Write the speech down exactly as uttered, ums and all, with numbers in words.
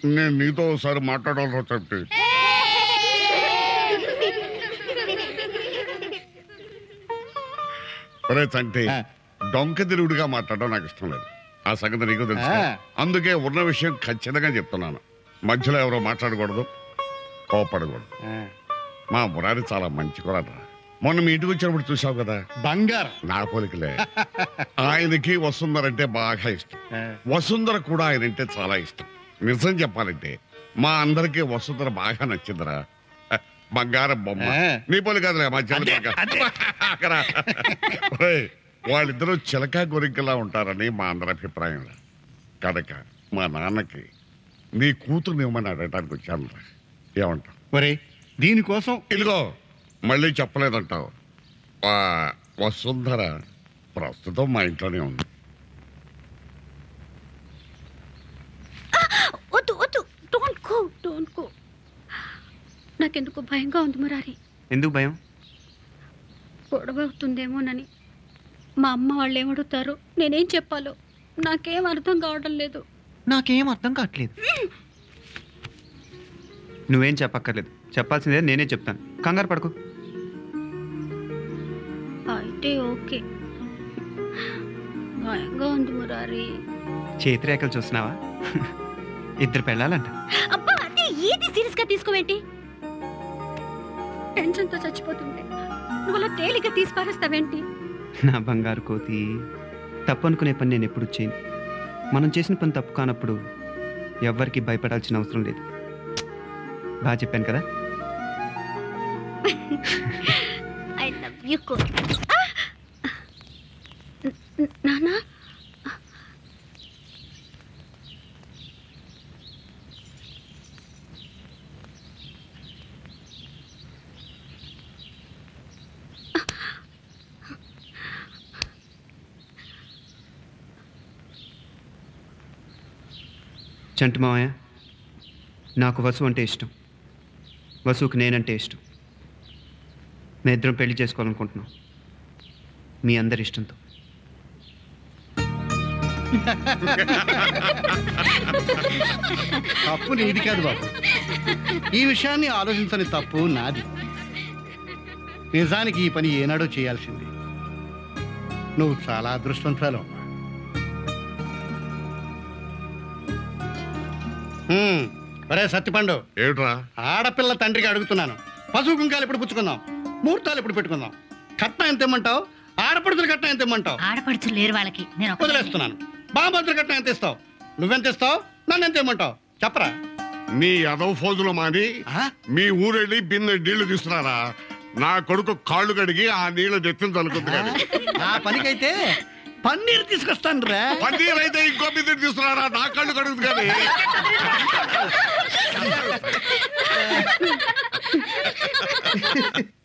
నేను నీతో ఒకసారి మాట్లాడాలి చంటి. ఒరే చంటి, డొంక తిరుగుడుగా మాట్లాడడం నాకు ఇష్టం లేదు. ఆ సంగతి నీకు తెలుసు. అందుకే ఉన్న విషయం ఖచ్చితంగా చెప్తున్నాను. మధ్యలో ఎవరో మాట్లాడకూడదు, కోపడకూడదు. మా మురారి చాలా మంచి కురాడు. మొన్న మీ ఇంటికి వచ్చినప్పుడు చూసావు కదా, బంగారు నా పోలికలే. ఆయనకి వసుంధర అంటే బాగా ఇష్టం. వసుంధర కూడా ఆయన అంటే చాలా ఇష్టం. నిజం చెప్పాలంటే మా అందరికి వసుంధర బాగా నచ్చిందిరా. బంగారం బొమ్మ. నీ పోలి కాదులే, మా చెల్లి. వాళ్ళిద్దరూ చిలక గొరికలా ఉంటారని మా అందరి అభిప్రాయం. కనుక మా నాన్నకి నీ కూతురు ఇవ్వమని అడగడానికి వచ్చాను. ఏమంటావు? ఒరే దీనికోసం ఇదిగో మళ్ళీ చెప్పలేదంటావు. వసుంధర ప్రస్తుతం మా ఇంట్లోనే ఉంది. వద్దు వద్దు, డోంట్ గో డోంట్ గో. నాకెందుకు భయంగా ఉంది మురారి. ఎందుకు భయం? గొడవ అవుతుందేమోనని. మా అమ్మ వాళ్ళు ఏమడుగుతారు, నేనేం చెప్పాలో నాకేం అర్థం కావడం లేదు. నాకేం అర్థం కావట్లేదు. నువ్వేం చెప్పక్కర్లేదు, చెప్పాల్సిందే నేనే చెప్తాను. కంగారు పడకు. అయితే ఓకే. భయంగా ఉంది మురారి. చేతిరేఖలు చూస్తున్నావా? ఇద్దరు పెళ్ళాలంట. అబ్బా, అది ఏది సీరియస్ గా తీసుకోవేంటి? టెన్షన్ తో చచ్చిపోతుంటే నువ్వు అలా తేలిక తీసి పారేస్తావేంటి? నా బంగారు కోతి, తప్పు అనుకునే పని నేను ఎప్పుడు చేయను. మనం చేసిన పని తప్పు కానప్పుడు ఎవ్వరికి భయపడాల్సిన అవసరం లేదు. బాగా చెప్పాను కదా. ఐ లవ్ యు కోతి. నానా, చంటి మావయ్య, నాకు వసు అంటే ఇష్టం, వసుకు నేనంటే ఇష్టం. మేము ఇద్దరం పెళ్లి చేసుకోవాలనుకుంటున్నాం, మీ అందరి ఇష్టంతో. తప్పు నీది కాదు బాబు. ఈ విషయాన్ని ఆలోచించని తప్పు నాది. నిజానికి ఈ పని ఏనాడో చేయాల్సింది. నువ్వు చాలా అదృష్టవంతురాలు. ఒరే సత్తిపండు, ఏమిట్రా? ఆడపిల్ల తండ్రికి అడుగుతున్నాను. పశువు కుంకాలు ఎప్పుడు పుచ్చుకుందాం, ముహూర్తాలు ఎప్పుడు పెట్టుకుందాం, కట్నం ఎంత ఇమ్మంటావు, ఆడపడుతుల కట్నం ఎంత ఇమ్మంటావు? ఆడపడుచులు లేరు వాళ్ళకి, నేను వదిలేస్తున్నాను. బాంబద్ర కట్నం ఎంత ఇస్తావు? నువ్వెంత ఇస్తావు? నన్ను ఎంత ఇమ్మంటావు? చెప్పరా. నీ అదవ ఫోజులు మాని మీ ఊరెళ్ళి బిన్నె నీళ్లు తీసుకురారా. నా కొడుకు కాళ్ళు కడిగి ఆ నీళ్లు నెత్తిన తలుకుంది. ఆ పనికైతే పన్నీరు తీసుకొస్తాను రా. పన్నీర్ అయితే ఇంకో బిందె తీసుకురారా, నా కాళ్ళు కడుగుతుంది కానీ.